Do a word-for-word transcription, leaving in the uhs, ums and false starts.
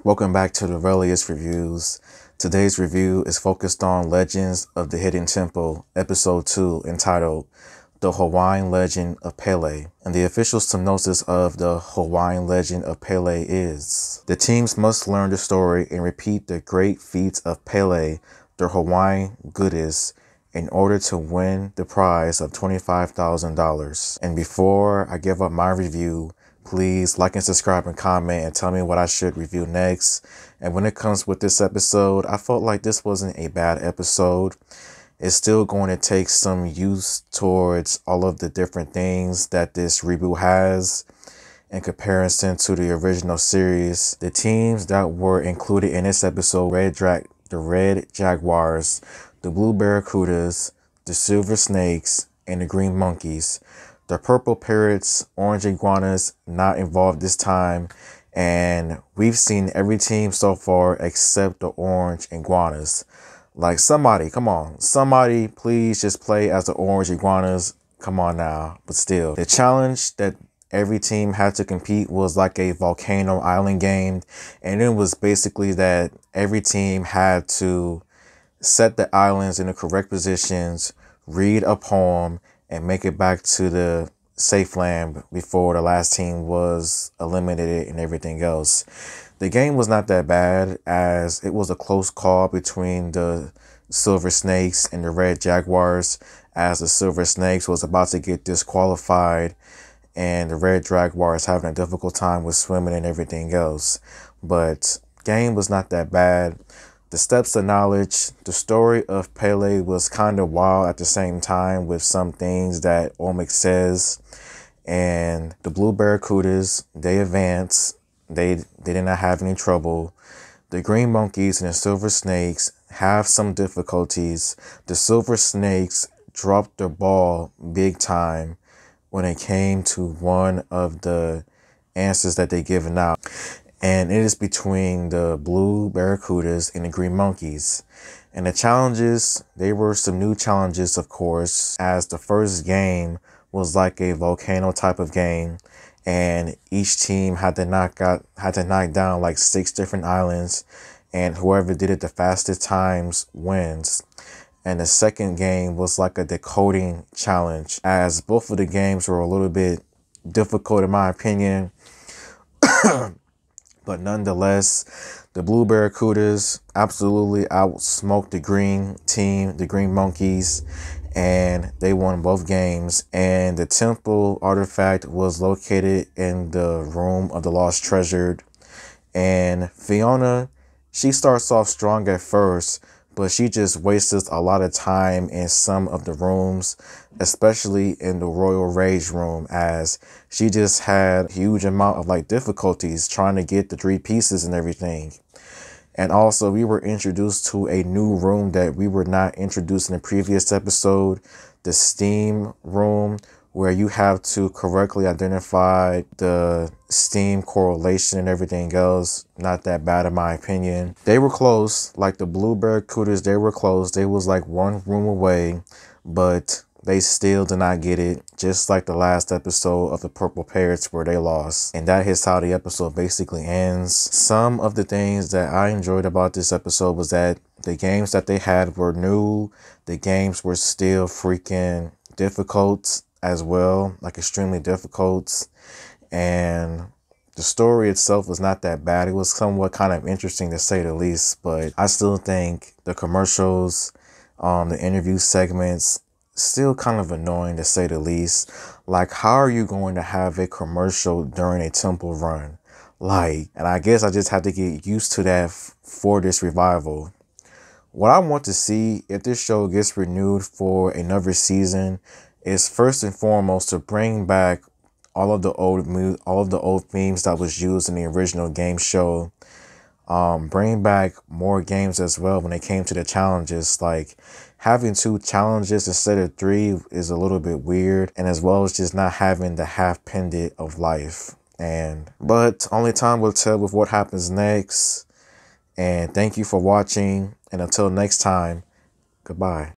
Welcome back to the Relius Reviews. Today's review is focused on Legends of the Hidden Temple, Episode two, entitled The Hawaiian Legend of Pele. And the official synopsis of the Hawaiian Legend of Pele is: the teams must learn the story and repeat the great feats of Pele, their Hawaiian goddess, in order to win the prize of twenty-five thousand dollars. And before I give up my review, please like and subscribe and comment and tell me what I should review next. And when it comes with this episode, I felt like this wasn't a bad episode. It's still going to take some use towards all of the different things that this reboot has in comparison to the original series. The teams that were included in this episode: Red Dra- the Red Jaguars, the Blue Barracudas, the Silver Snakes, and the Green Monkeys. The Purple Parrots, Orange Iguanas, not involved this time, and we've seen every team so far except the Orange Iguanas. Like, somebody, come on, somebody please just play as the Orange Iguanas. Come on now. But still, the challenge that every team had to compete was like a volcano island game, and it was basically that every team had to set the islands in the correct positions, read a poem, and make it back to the safe land before the last team was eliminated and everything else. The game was not that bad, as it was a close call between the Silver Snakes and the Red Jaguars, as the Silver Snakes was about to get disqualified and the Red Jaguars having a difficult time with swimming and everything else. But game was not that bad. The steps of knowledge, the story of Pele was kind of wild at the same time with some things that Omic says. And the Blue Barracudas, they advance. They, they did not have any trouble. The Green Monkeys and the Silver Snakes have some difficulties. The Silver Snakes dropped the ball big time when it came to one of the answers that they given out. And it is between the Blue Barracudas and the Green Monkeys. And the challenges, they were some new challenges, of course, as the first game was like a volcano type of game. And each team had to knock out, had to knock down like six different islands. And whoever did it the fastest times wins. And the second game was like a decoding challenge, as both of the games were a little bit difficult in my opinion. But nonetheless, the Blue Barracudas absolutely outsmoked the green team, the Green Monkeys, and they won both games. And the temple artifact was located in the room of the lost treasure. And Fiona, she starts off strong at first, but she just wastes a lot of time in some of the rooms, especially in the Royal Rage room, as she just had a huge amount of like difficulties trying to get the three pieces and everything. And also, we were introduced to a new room that we were not introduced in the previous episode, the Steam room, where you have to correctly identify the steam correlation and everything else. Not that bad in my opinion. They were close, like the Blue Barracudas, they were close. They was like one room away, but they still did not get it, just like the last episode of the Purple Parrots where they lost. And that is how the episode basically ends. Some of the things that I enjoyed about this episode was that the games that they had were new. The games were still freaking difficult as well, like extremely difficult. And the story itself was not that bad. It was somewhat kind of interesting to say the least, but I still think the commercials, um, the interview segments, still kind of annoying to say the least. Like, how are you going to have a commercial during a temple run? Like, and I guess I just have to get used to that f- for this revival. What I want to see if this show gets renewed for another season is first and foremost to bring back all of the old mo- all of the old themes that was used in the original game show. Um, bring back more games as well when it came to the challenges. Like, having two challenges instead of three is a little bit weird, and as well as just not having the half pendant of life. And but only time will tell with what happens next. And thank you for watching, and until next time, goodbye.